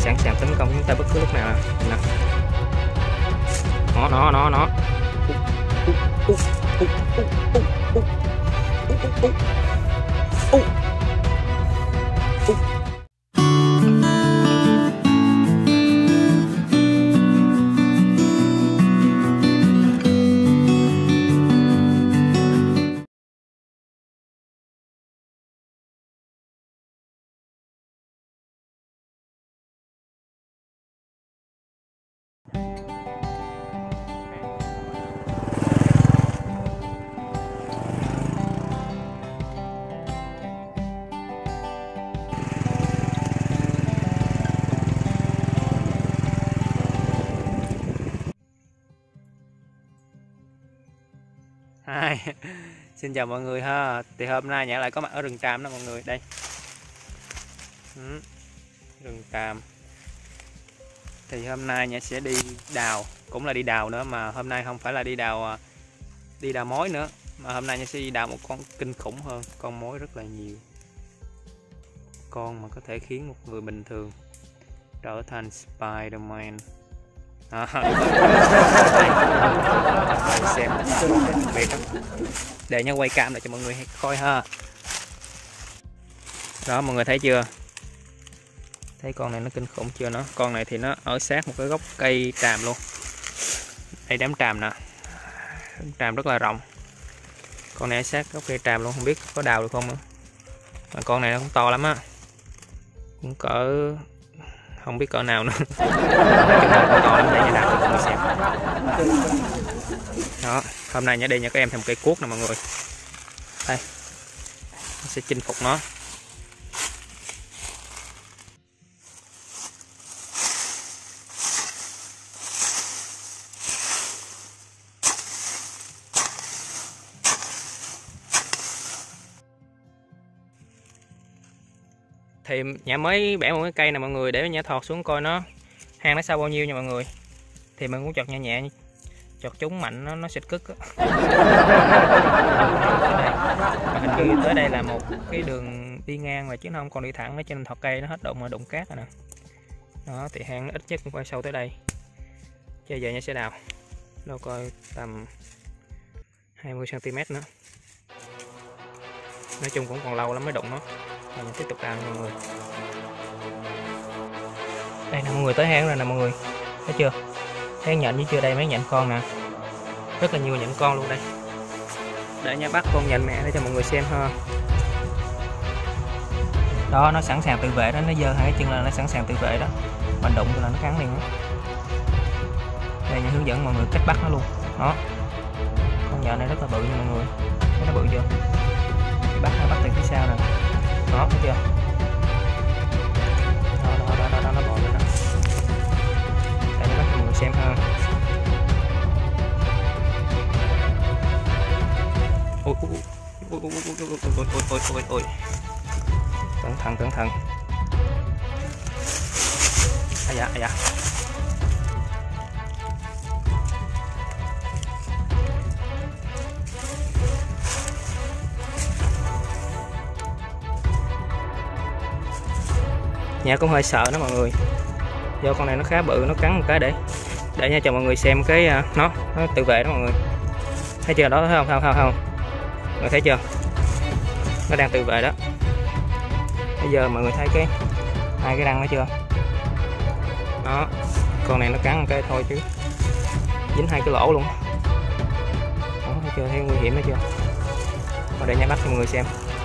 sẵn sàng tấn công chúng ta bất cứ lúc nào nè. Nó Hi. Xin chào mọi người ha. Thì hôm nay Nhã lại có mặt ở rừng tràm đó mọi người. Đây rừng tràm. Thì hôm nay Nhã sẽ đi đào, cũng là đi đào nữa, mà hôm nay không phải là đi đào mối nữa, mà hôm nay Nhã sẽ đi đào một con kinh khủng hơn. Con mối rất là nhiều, con mà có thể khiến một người bình thường trở thành Spider-Man. Xem biệt lắm. Để Nhã quay cam lại cho mọi người coi ha. Đó mọi người thấy chưa, thấy con này nó kinh khủng chưa? Con này thì nó ở sát một cái gốc cây tràm luôn. Đây đám tràm nè, đám tràm rất là rộng. Con này ở sát gốc cây tràm luôn, không biết có đào được không nữa. Mà con này nó cũng to lắm á, cũng cỡ không biết cỡ nào nữa. To lắm, để Nhã đào cho mọi người xem. Đó, hôm nay Nhã đi Nhã có em thêm một cây cuốc nè mọi người. Đây, Nhã sẽ chinh phục nó. Thì Nhã mới bẻ một cái cây nè mọi người, để Nhã thọt xuống coi nó hang nó sâu bao nhiêu nha mọi người. Thì mình cũng chọt nhẹ nhẹ, chọt trúng mạnh nó xịt cức á. Mà hình như tới đây là một cái đường đi ngang mà chứ nó không còn đi thẳng, cho nên thọt cây nó hết đụng mà đụng cát rồi nè. Đó thì hang nó ít nhất cũng phải sâu tới đây. Chứ giờ Nhã sẽ đào đâu coi tầm 20 cm nữa. Nói chung cũng còn lâu lắm mới đụng nó. Mình tiếp tục đào nha mọi người. Đây nè mọi người, tới hang rồi nè mọi người, thấy chưa? Thấy nhện với chưa? Đây mấy nhện con nè, rất là nhiều nhện con luôn đây. Để Nhã bắt con nhện mẹ để cho mọi người xem ha. Đó, nó sẵn sàng tự vệ đó, nó giơ hai cái chân là nó sẵn sàng tự vệ đó. Mình đụng là nó cắn liền đó. Đây Nhã hướng dẫn mọi người cách bắt nó luôn. Đó, con nhện này rất là bự nha mọi người, thấy nó bự chưa? Thì bắt từ phía sau nè. Đó, thấy chưa? Đó, nó bò lên đó. Để cho mọi người xem ha. Ôi. Cẩn thận. À dạ. Nhã cũng hơi sợ nó mọi người, do con này nó khá bự, nó cắn một cái. Để nha cho mọi người xem cái nó tự vệ đó mọi người. Thấy chưa? Đó, thấy không? Mọi người thấy chưa? Nó đang tự vệ đó. Bây giờ mọi người thấy hai cái răng nó chưa? Đó, con này nó cắn một cái thôi chứ dính hai cái lỗ luôn. Đó, thấy chưa? Thấy nguy hiểm đó chưa? Và để Nhã bắt cho mọi người xem.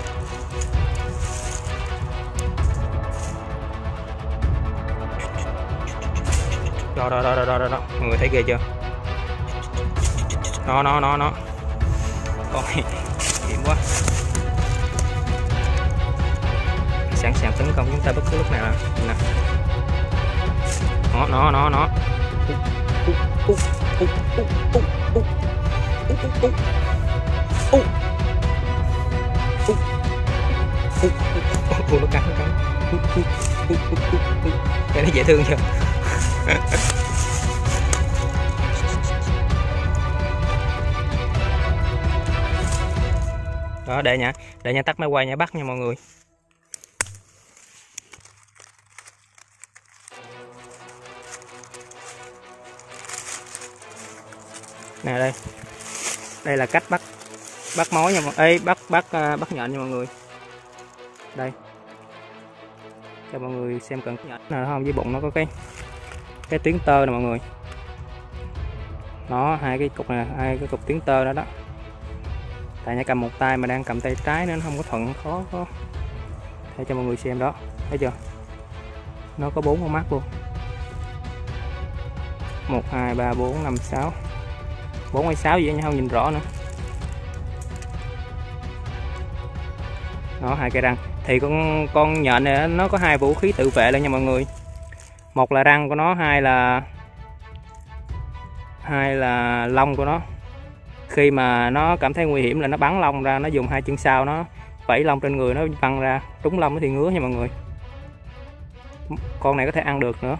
Đó, mọi người thấy ghê chưa? Nó con này hiểm quá, sẵn sàng tấn công chúng ta bất cứ lúc nào nè. Nó cắn cái nó dễ thương chưa? Đó, để Nhã tắt máy quay Nhã bắt nha mọi người. Nè đây là cách bắt mối nha mọi người, bắt nhện nha mọi người. Đây cho mọi người xem cận nhện nè, không, dưới bụng nó có cái tuyến tơ nè mọi người. Nó hai cái cục tuyến tơ đó đó. Tại nhà cầm một tay mà đang cầm tay trái nên nó không có thuận, khó để cho mọi người xem đó, thấy chưa, nó có 4 con mắt luôn, 1 2 3 4 5 6, 4 hay 6 gì đó không nhìn rõ nữa. Đó, 2 cây răng. Thì con nhện này nó có 2 vũ khí tự vệ luôn nha mọi người. Một là răng của nó, hai là lông của nó. Khi mà nó cảm thấy nguy hiểm là nó bắn lông ra, nó dùng 2 chân sau nó vẫy lông trên người, nó văng ra, trúng lông thì ngứa nha mọi người. Con này có thể ăn được nữa.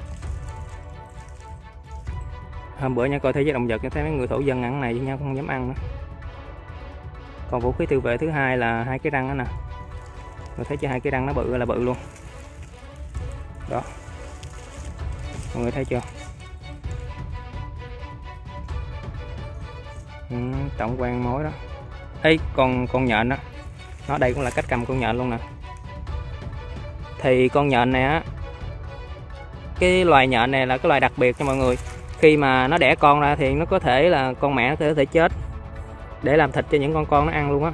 Hôm bữa nha coi thế giới động vật, thấy mấy người thổ dân ăn này chứ nhau không dám ăn nữa. Còn vũ khí tự vệ thứ hai là 2 cái răng đó nè. Mình thấy chưa, 2 cái răng nó bự là bự luôn. Đó. Mọi người thấy chưa? Tổng quan mối đó. Ê, con nhện đó. Nó đây cũng là cách cầm con nhện luôn nè. Thì con nhện này á, cái loài nhện này là cái loài đặc biệt cho mọi người. Khi mà nó đẻ con ra thì nó có thể là con mẹ nó có thể chết để làm thịt cho những con nó ăn luôn á.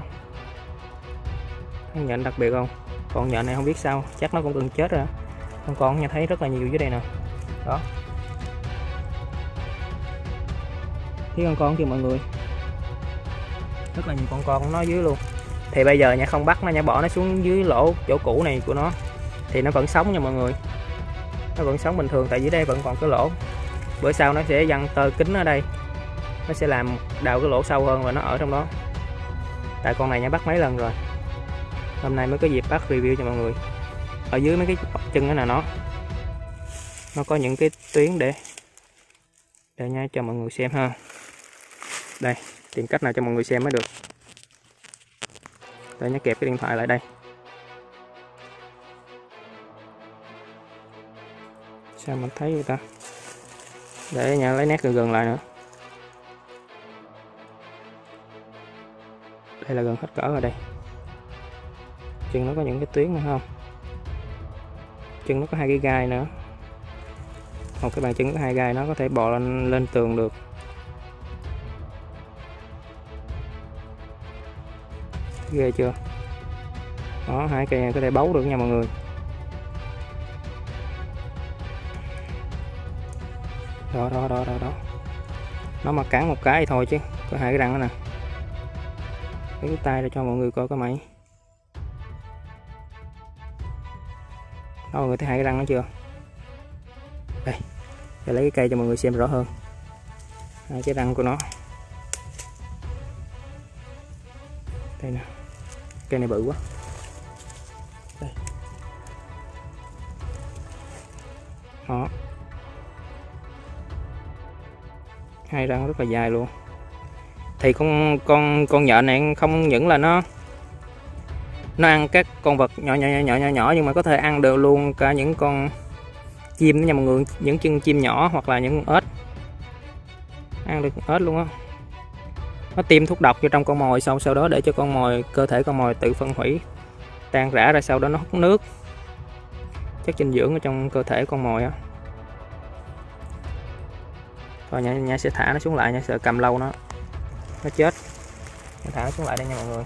Con nhện đặc biệt không? Con nhện này không biết sao, chắc nó cũng gần chết rồi. Con nha, thấy rất là nhiều dưới đây nè. Đó. Thấy con chưa mọi người? Rất là nhiều con của nó dưới luôn. Thì bây giờ nha không bắt nó nha, bỏ nó xuống dưới lỗ chỗ cũ này của nó thì nó vẫn sống nha mọi người. Nó vẫn sống bình thường, tại dưới đây vẫn còn cái lỗ. Bữa sau nó sẽ văng tơ kính ở đây, nó sẽ làm đào cái lỗ sâu hơn và nó ở trong đó. Tại con này nha bắt mấy lần rồi, hôm nay mới có dịp bắt review cho mọi người. Ở dưới mấy cái chân đó là nó có những cái tuyến để nha cho mọi người xem ha. Đây, tìm cách nào cho mọi người xem mới được. Để nhá, kẹp cái điện thoại lại đây. Sao mình thấy người ta? Để nha, lấy nét gần lại nữa. Đây là gần hết cỡ rồi đây. Chân nó có những cái tuyến nữa không? Chân nó có 2 cái gai nữa. Một cái bàn chân có 2 gai, nó có thể bò lên tường được. Ghê chưa? Đó, 2 cây này có thể bấu được nha mọi người. Đó. Nó mà cắn một cái thì thôi chứ, có 2 cái răng đó nè. Lấy cái tay ra cho mọi người coi cái mày. Đó, mọi người thấy 2 cái răng nó chưa? Đây, để lấy cái cây cho mọi người xem rõ hơn. 2 cái răng của nó. Đây nè. Cây này bự quá. Đây. Đó. 2 răng rất là dài luôn. Thì con nhện này không những là nó ăn các con vật nhỏ nhưng mà có thể ăn được luôn cả những con chim đó nha mọi người, những chân chim nhỏ hoặc là những ếch. Ăn được ếch luôn á. Nó tiêm thuốc độc vô trong con mồi, sau đó để cho cơ thể con mồi tự phân hủy, tan rã ra, sau đó nó hút nước, chất dinh dưỡng ở trong cơ thể con mồi á. Thôi nha sẽ thả nó xuống lại nha, sợ cầm lâu nó chết. Thả nó xuống lại đây nha mọi người.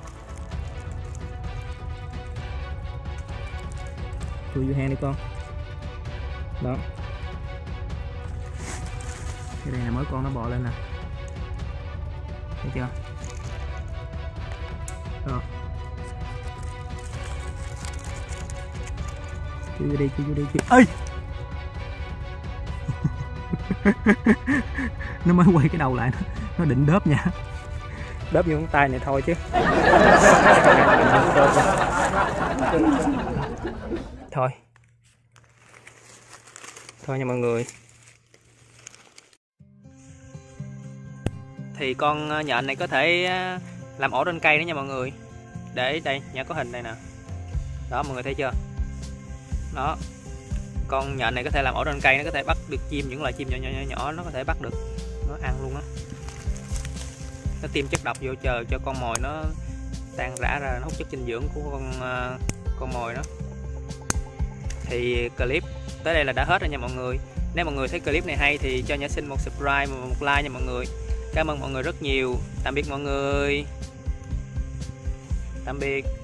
Chui vô hang đi con. Đó. Cái đây là mới con nó bò lên nè. Thấy chưa? Đó. Chui vô đi. Ê! Nó mới quay cái đầu lại, nó định đớp nha. Đớp vô con tay này thôi chứ. Thôi nha mọi người. Thì con nhện này có thể làm ổ trên cây nữa nha mọi người. Để đây nha, có hình đây nè. Đó mọi người thấy chưa? Đó. Con nhện này có thể làm ổ trên cây, nó có thể bắt được chim, những loài chim nhỏ nó có thể bắt được. nó ăn luôn á, nó tiêm chất độc vô chờ cho con mồi nó tan rã ra, nó hút chất dinh dưỡng của con mồi đó. Thì clip tới đây là đã hết rồi nha mọi người. Nếu mọi người thấy clip này hay thì cho Nhã Sinh một subscribe và một like nha mọi người. Cảm ơn mọi người rất nhiều. Tạm biệt mọi người. Tạm biệt.